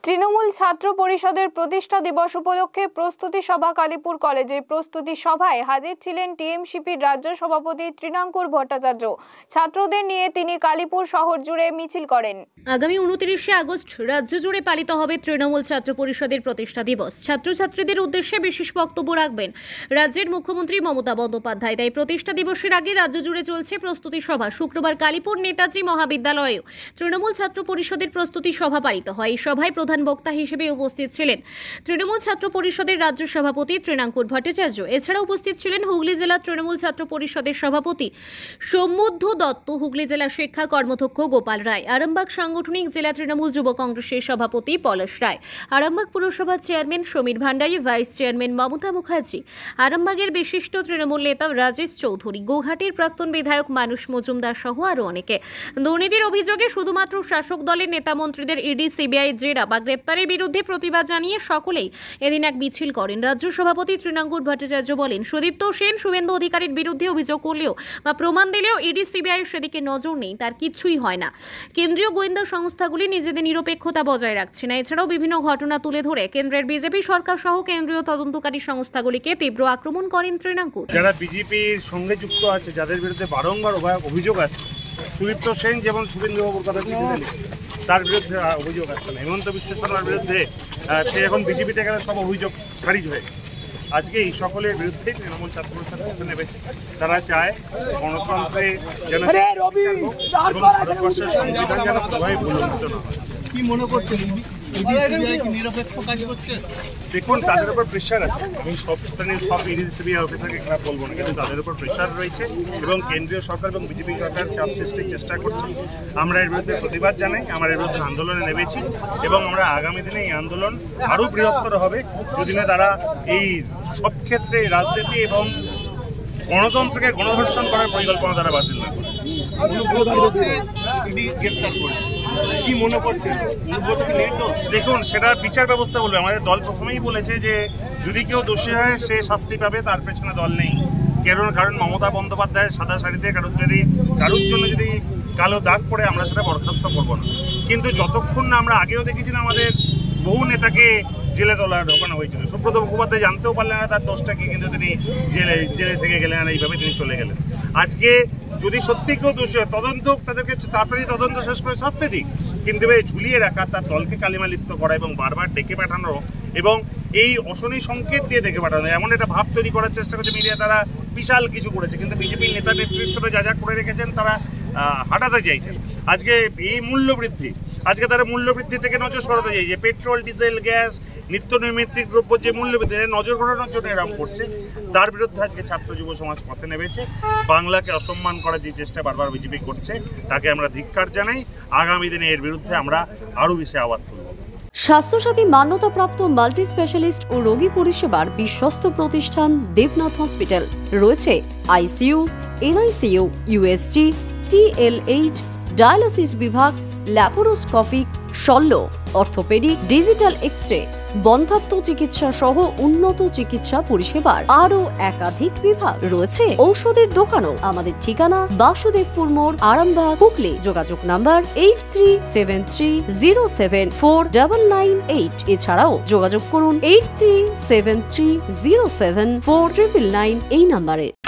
তৃণমূল ছাত্র পরিষদের প্রতিষ্ঠা দিবস উপলক্ষে প্রস্তুতি সভা কালীপুর কলেজে। প্রস্তুতি সভায় হাজির ছিলেন টিএমসিপির রাজ্য সভাপতি তৃণাঙ্কুর ভট্টাচার্য। ছাত্রদের নিয়ে তিনি কালীপুর শহর জুড়ে মিছিল করেন। আগামী 29শে আগস্ট রাজ্য জুড়ে পালিত হবে তৃণমূল ছাত্র পরিষদের প্রতিষ্ঠা দিবস। ছাত্রছাত্রীদের উদ্দেশ্যে বিশেষ বক্তব্য রাখবেন রাজ্যের মুখ্যমন্ত্রী মমতা বন্দ্যোপাধ্যায়। তাই প্রতিষ্ঠা দিবসের আগে রাজ্য জুড়ে চলছে প্রস্তুতি সভা। শুক্রবার কালীপুর নেতাজি মহাবিদ্যালয়েও তৃণমূল ছাত্র পরিষদের প্রস্তুতি সভা পালিত হয়। এই সভায় প্রধান বক্তা হিসেবে উপস্থিত ছিলেন তৃণমূল ছাত্র পরিষদের রাজ্য সভাপতি তৃণাঙ্কুর ভট্টাচার্য। এছাড়া উপস্থিত ছিলেন হুগলি জেলা তৃণমূল ছাত্র পরিষদের সভাপতি সৌম্যধ্য দত্ত, হুগলি জেলা শিক্ষা কর্মধ্যক্ষ গোপাল রায়, আরামবাগ সাংগঠনিক জেলা তৃণমূল যুব কংগ্রেসের সভাপতি পলাশ রায়, আরামবাগ পুরসভার chairman Samir Bhandari, vice chairman Mamata Mukherjee, আরামবাগের বিশিষ্ট তৃণমূল নেতা রাজেশ চৌধুরী, গৌহাটির প্রাক্তন বিধায়ক মানুষ মজুমদার সহ আরও অনেকে। দুর্নীতির অভিযোগে শুধুমাত্র শাসক দলের নেতা মন্ত্রীদের ইডি সিবিআই জেরা বা গ্রেপ্তারের বিরুদ্ধে প্রতিবাদ জানিয়ে সকলেই এদিন এক মিছিল করেন। রাজ্য সভাপতি তৃণাঙ্কুর ভট্টাচার্য বলেন, সুদীপ্ত সেন শুভেন্দু অধিকারীর বিরুদ্ধে অভিযোগ করলেও বা প্রমাণ দিলেও ইডি সিবিআই সেদিকে নজর নেই, তার কিছুই হয় না। কেন্দ্রীয় গোয়েন্দা সংস্থাগুলি নিজেদের নিরপেক্ষতা বজায় রাখছে না। এছাড়াও বিভিন্ন ঘটনা তুলে ধরে কেন্দ্রের বিজেপি সরকার সহ কেন্দ্রীয় তদন্তকারী সংস্থাগুলিকে তীব্র আক্রমণ করেন তৃণাঙ্কুর। যারা বিজেপির সঙ্গে যুক্ত আছে, যাদের বিরুদ্ধে বারংবার অভিযোগ আছে, সুদীপ্ত সেন যেমন শুভেন্দু বাবুর কথা তার বিরুদ্ধে অভিযোগ আসছে না, হেমন্ত বিশ্ব শর্মার বিরুদ্ধে সে এখন বিজেপি থেকে সব অভিযোগ খারিজ হয়ে আজকে এই সকলের বিরুদ্ধে তৃণমূল ছাত্র পরিষদ নেমেছে। তারা চায় গণতন্ত্রে যেন এবং ভারতবর্ষের সংবিধান যেন কোনোভাবে ভুলন্ডিত না হয়। কি মনে করছেন নিরপেক্ষ কাজ করছে? দেখুন, তাদের উপর প্রেশার আছে। আমি সব স্থানীয় সব ইডি সিবিআই অফিসারকে খারাপ বলবো না, কিন্তু তাদের উপর প্রেশার রয়েছে এবং কেন্দ্রীয় সরকার এবং বিজেপি সরকার চাপ সৃষ্টির চেষ্টা করছে। আমরা এর বিরুদ্ধে প্রতিবাদ জানাই, আমরা এর বিরুদ্ধে আন্দোলনে নেমেছি এবং আমরা আগামী দিনে এই আন্দোলন আরও বৃহত্তর হবে যদি না তারা এই সব ক্ষেত্রে রাজনীতি এবং গণতন্ত্রকে গণধর্ষণ করার পরিকল্পনা তারা বাতিল না করে। কি মনে করছেন? দেখুন, সেটা বিচার ব্যবস্থা বলবে। আমাদের দল প্রথমেই বলেছে যে যদি কেউ দোষী হয় সে শাস্তি পাবে, তার পেছনে দল নেই। কারণ মমতা বন্দ্যোপাধ্যায়ের সাদা শাড়িতে কারোর জন্য যদি কালো দাগ পড়ে আমরা সেটা বরখাস্ত করবো না। কিন্তু যতক্ষণ না আমরা আগেও দেখেছিলাম আমাদের বহু নেতাকে জেলে ঢোকানো হয়েছিল। সুব্রত মুখোপাধ্যায় জানতেও পারলেন না তার দোষটা কি, কিন্তু তিনি জেলে থেকে গেলেন আর এইভাবে তিনি চলে গেলেন। আজকে যদি সত্যি কেউ দোষী হয় তদন্ত, তাদেরকে তাড়াতাড়ি তদন্ত শেষ করে শাস্তি দিক, কিন্তু এই ঝুলিয়ে রাখা, তার দলকে কালিমালিপ্ত করা এবং বারবার ডেকে পাঠানো এবং এই অশনি সংকেত দিয়ে ডেকে পাঠানো, এমন একটা ভাব তৈরি করার চেষ্টা করছে মিডিয়া। তারা বিশাল কিছু করেছে, কিন্তু বিজেপির নেতা নেতৃত্বরা যা যা করে রেখেছেন তারা হাঁটাতে চাইছেন। আজকে এই মূল্যবৃদ্ধি, আজকে তারা মূল্যবৃদ্ধি থেকে নজর সরাতে চাইছে। পেট্রোল, ডিজেল, গ্যাস, নিত্য নৈমিত্তিক দ্রব্য যে মূল্যবৃদ্ধি নজর ঘটানোর জন্য এরকম করছে, তার বিরুদ্ধে আজকে ছাত্র যুব সমাজ পথে নেমেছে। বাংলাকে অসম্মান করার যে চেষ্টা বারবার বিজেপি করছে তাকে আমরা ধিক্কার জানাই। আগামী দিনে এর বিরুদ্ধে আমরা আরও বেশি আওয়াজ তুলব। স্বাস্থ্যসাথী মান্যতাপ্রাপ্ত মাল্টি স্পেশালিস্ট ও রোগী পরিষেবার বিশ্বস্ত প্রতিষ্ঠান দেবনাথ হসপিটাল। রয়েছে ICU, NICU, USG, TLH, dialysis বিভাগ, ল্যাপারোস্কোপিক, শল্য, অর্থোপেডিক, ডিজিটাল এক্স-রে, বন্ধ্যাত্ব চিকিৎসা সহ উন্নত চিকিৎসা পরিষেবার আরও একাধিক বিভাগ রয়েছে। ঔষধের দোকানও। আমাদের ঠিকানা বাসুদেবপুর মোড়, আরামবাগ, হুগলি। যোগাযোগ নাম্বার 8373074998। এছাড়াও যোগাযোগ করুন 8373074999 এই নাম্বারে।